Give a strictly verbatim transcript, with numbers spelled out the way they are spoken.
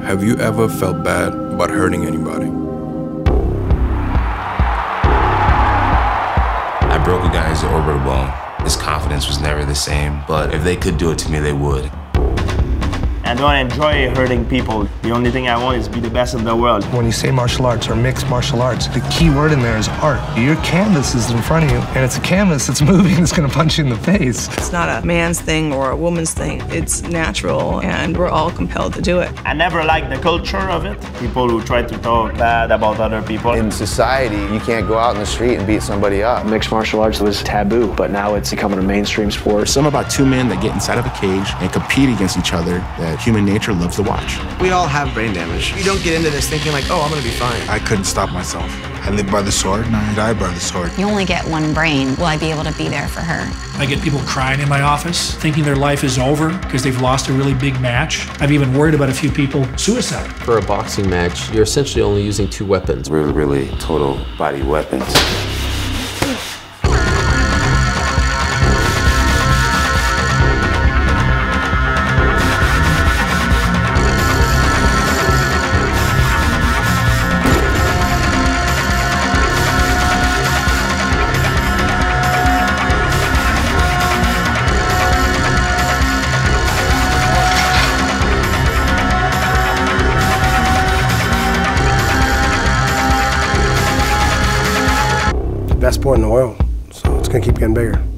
Have you ever felt bad about hurting anybody? I broke a guy's orbital bone. His confidence was never the same, but if they could do it to me, they would. I don't enjoy hurting people. The only thing I want is to be the best in the world. When you say martial arts or mixed martial arts, the key word in there is art. Your canvas is in front of you, and it's a canvas that's moving, it's gonna punch you in the face. It's not a man's thing or a woman's thing. It's natural, and we're all compelled to do it. I never liked the culture of it. People who try to talk bad about other people. In society, you can't go out in the street and beat somebody up. Mixed martial arts was taboo, but now it's becoming a mainstream sport. Some about two men that get inside of a cage and compete against each other that human nature loves to watch. We all have brain damage. You don't get into this thinking like, oh, I'm gonna be fine. I couldn't stop myself. I live by the sword and I die by the sword. You only get one brain. Will I be able to be there for her? I get people crying in my office, thinking their life is over because they've lost a really big match. I've even worried about a few people suicide. For a boxing match, you're essentially only using two weapons. Really, really total body weapons. Best sport in the world, so it's gonna keep getting bigger.